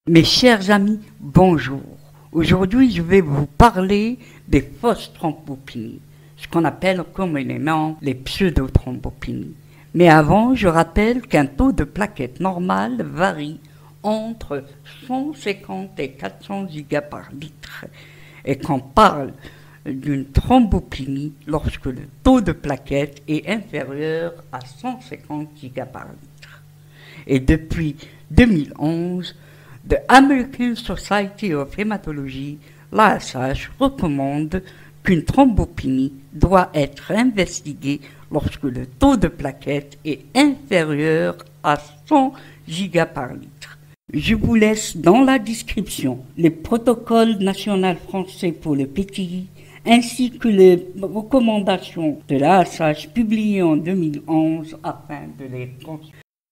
Mes chers amis, bonjour. Aujourd'hui, je vais vous parler des fausses thrombopénies, ce qu'on appelle communément les pseudo-thrombopénies. Mais avant, je rappelle qu'un taux de plaquettes normal varie entre 150 et 400 gigas par litre et qu'on parle d'une thrombopénie lorsque le taux de plaquettes est inférieur à 150 gigas par litre. Et depuis 2011, The American Society of Hematology, l'ASH, recommande qu'une thrombopénie doit être investiguée lorsque le taux de plaquettes est inférieur à 100 gigas par litre. Je vous laisse dans la description les protocoles nationaux français pour le PTI ainsi que les recommandations de l'ASH publiées en 2011 afin de les consulter.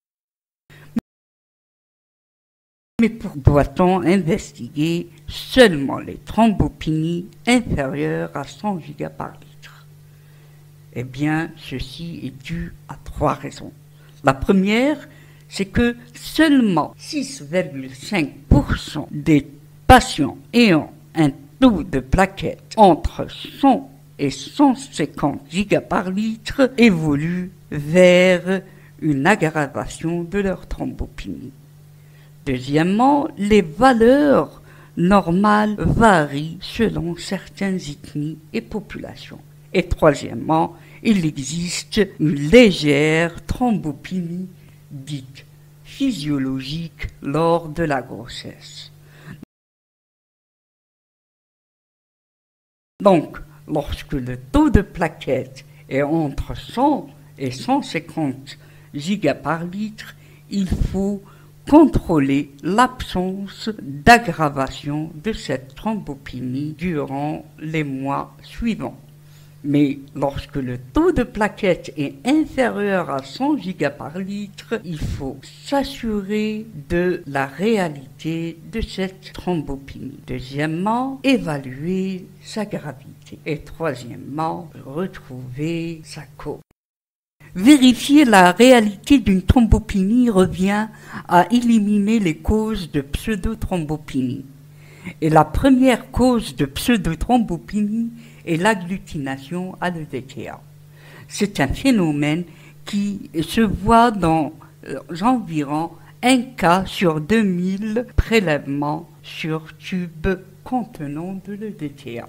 Mais doit-on investiguer seulement les thrombopénies inférieures à 100 gigas par litre? Eh bien, ceci est dû à 3 raisons. La première, c'est que seulement 6,5% des patients ayant un taux de plaquettes entre 100 et 150 gigas par litre évoluent vers une aggravation de leur thrombopénie. Deuxièmement, les valeurs normales varient selon certaines ethnies et populations. Et troisièmement, il existe une légère thrombopénie dite physiologique lors de la grossesse. Donc, lorsque le taux de plaquettes est entre 100 et 150 gigas par litre, il faut contrôler l'absence d'aggravation de cette thrombopénie durant les mois suivants. Mais lorsque le taux de plaquettes est inférieur à 100 gigas par litre, il faut s'assurer de la réalité de cette thrombopénie. Deuxièmement, évaluer sa gravité. Et troisièmement, retrouver sa cause. Vérifier la réalité d'une thrombopénie revient à éliminer les causes de pseudothrombopénie. Et la première cause de pseudothrombopénie est l'agglutination à l'EDTA. C'est un phénomène qui se voit dans environ 1 cas sur 2000 prélèvements sur tube contenant de l'EDTA.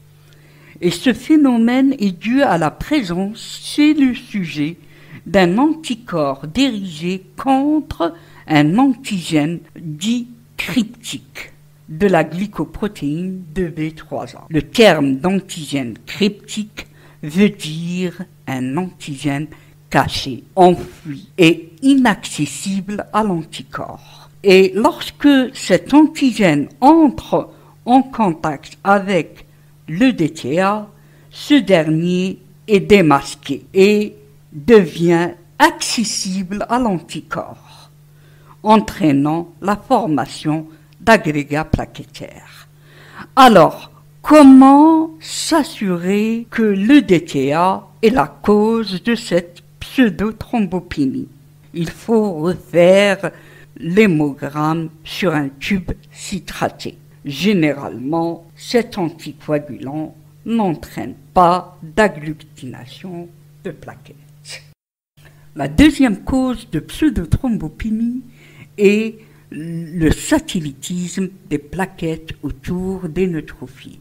Et ce phénomène est dû à la présence chez le sujet d'un anticorps dirigé contre un antigène dit cryptique de la glycoprotéine de B3A. Le terme d'antigène cryptique veut dire un antigène caché, enfoui et inaccessible à l'anticorps. Et lorsque cet antigène entre en contact avec l'EDTA, ce dernier est démasqué et devient accessible à l'anticorps, entraînant la formation d'agrégats plaquettaires. Alors, comment s'assurer que l'EDTA est la cause de cette pseudothrombopénie? Il faut refaire l'hémogramme sur un tube citraté. Généralement, cet anticoagulant n'entraîne pas d'agglutination de plaquettes. La deuxième cause de pseudothrombopénie est le satellitisme des plaquettes autour des neutrophiles.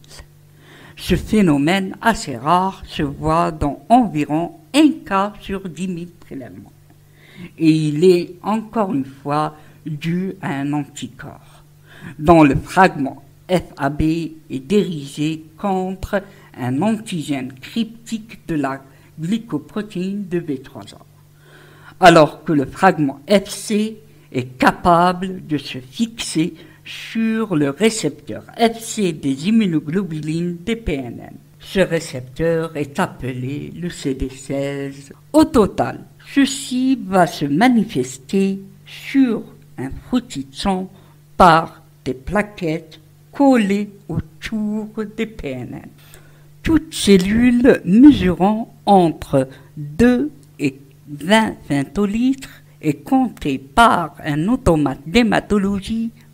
Ce phénomène assez rare se voit dans environ 1 cas sur 10 000 prélèvements. Et il est encore une fois dû à un anticorps dont le fragment FAB est dirigé contre un antigène cryptique de la glycoprotéine de B3A, alors que le fragment FC est capable de se fixer sur le récepteur FC des immunoglobulines des PNN. Ce récepteur est appelé le CD16. Au total, ceci va se manifester sur un frottis de sang par des plaquettes collées autour des PNN. Toutes cellules mesurant entre 2 et 20 femtolitres et comptées par un automate d'hématologie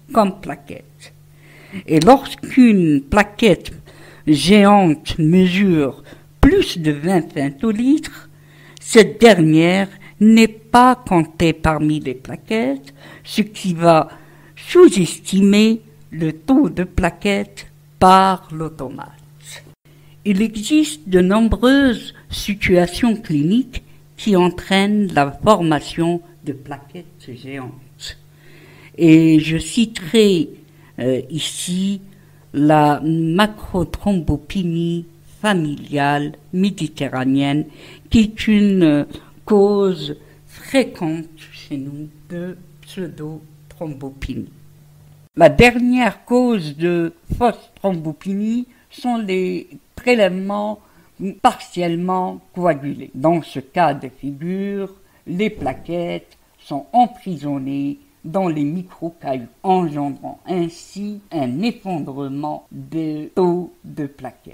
comme plaquette. Et lorsqu'une plaquette géante mesure plus de 20 femtolitres, cette dernière n'est pas comptée parmi les plaquettes, ce qui va sous-estimer le taux de plaquettes par l'automate. Il existe de nombreuses situations cliniques qui entraînent la formation de plaquettes géantes. Et je citerai ici la macrothrombopénie familiale méditerranéenne, qui est une cause fréquente chez nous de pseudothrombopénie. La dernière cause de fausse thrombopénie sont les prélèvements partiellement coagulés. Dans ce cas de figure, les plaquettes sont emprisonnées dans les microcaillots, engendrant ainsi un effondrement des taux de plaquettes.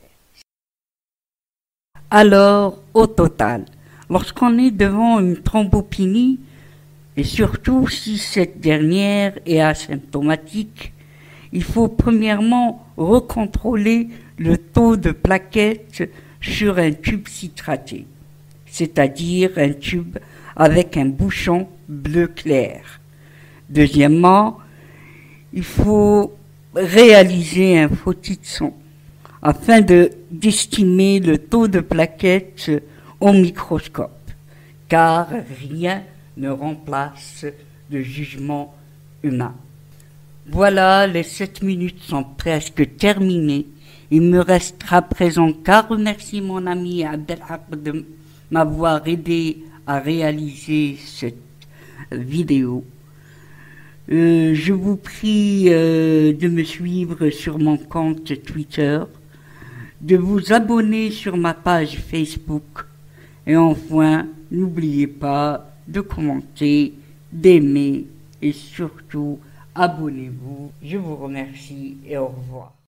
Alors, au total, lorsqu'on est devant une thrombopénie, et surtout si cette dernière est asymptomatique, il faut premièrement recontrôler le taux de plaquettes sur un tube citraté, c'est-à-dire un tube avec un bouchon bleu clair. Deuxièmement, il faut réaliser un frottis de sang afin d'estimer le taux de plaquettes au microscope, car rien ne remplace le jugement humain. Voilà, les 7 minutes sont presque terminées. Il me restera à présent qu'à remercier mon ami Abdelhak de m'avoir aidé à réaliser cette vidéo. Je vous prie de me suivre sur mon compte Twitter, de vous abonner sur ma page Facebook et enfin, n'oubliez pas de commenter, d'aimer et surtout abonnez-vous. Je vous remercie et au revoir.